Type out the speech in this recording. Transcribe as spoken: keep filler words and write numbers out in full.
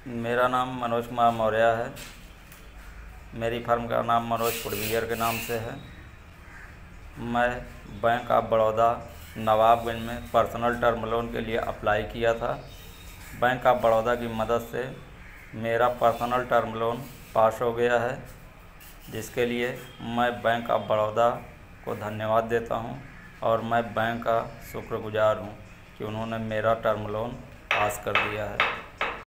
मेरा नाम मनोज कुमार मौर्य है। मेरी फर्म का नाम मनोज फुटवियर के नाम से है। मैं बैंक ऑफ बड़ौदा नवाबगंज में पर्सनल टर्म लोन के लिए अप्लाई किया था। बैंक ऑफ बड़ौदा की मदद से मेरा पर्सनल टर्म लोन पास हो गया है, जिसके लिए मैं बैंक ऑफ बड़ौदा को धन्यवाद देता हूं और मैं बैंक का शुक्रगुजार हूं कि उन्होंने मेरा टर्म लोन पास कर दिया है।